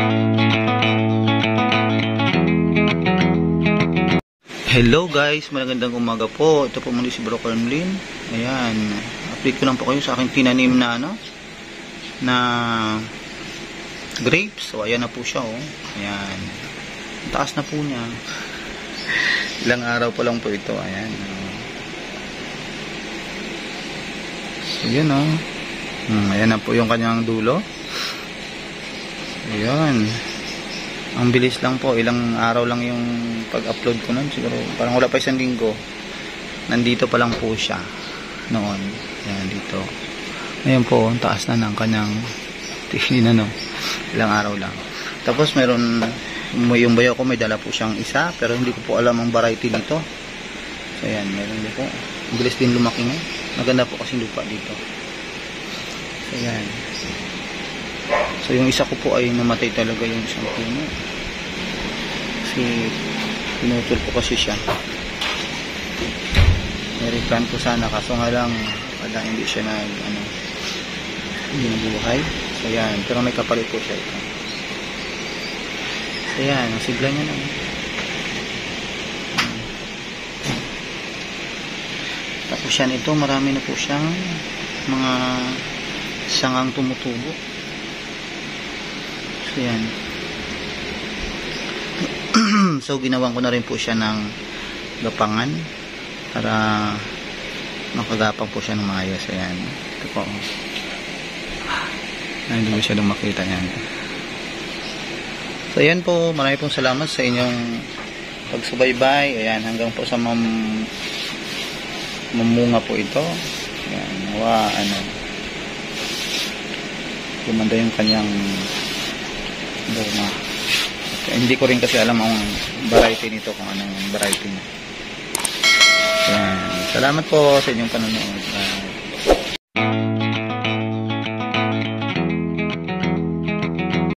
Hello guys, magandang umaga po. Ito po muli si Bro Carmlin. Ayan, update ko lang po kayo sa aking tinanim na na grapes. So ayan na po siya oh. Ayan. Ang taas na po niya. Ilang araw pa lang po ito. Ayan. So yun oh. Ayan na po yung kanyang dulo. Ayan. Ang bilis lang po, ilang araw lang yung pag-upload ko nun, siguro parang wala pa isang linggo. Nandito pa lang po siya noon. Ayan dito. Ngayon po, ang taas na ng kanyang tingin ilang araw lang. Tapos meron yung bayo ko, may dala po siyang isa, pero hindi ko po alam ang variety dito. So ayan, meron din po. Ang bilis din lumaki niya. Maganda po kasi lupa dito. So ayan. So yung isa ko po ay namatay talaga yung isang puno. Kasi pinutol ko kasi siya. I-replant ko sana kaso nga lang wala, hindi siya hindi nabuhay. So yan, pero may kapalit po siya ito. So yan, ang sigla niya na. Tapos yan ito, marami na po siyang mga sangang tumutubo. So yan. So ginawan ko na rin po siya ng gapangan para makagapang po siya ng maayos. Ayan. Ito po. Hindi ko siya makita yan. So ayan po. Marami pong salamat sa inyong pagsubaybay. Ayan. Hanggang po sa mamunga po ito. Ayan. Gumanda yung kanyang bunga. Hindi ko rin kasi alam ang variety nito, kung anong variety niya. Ayan. Salamat po sa inyong panonood.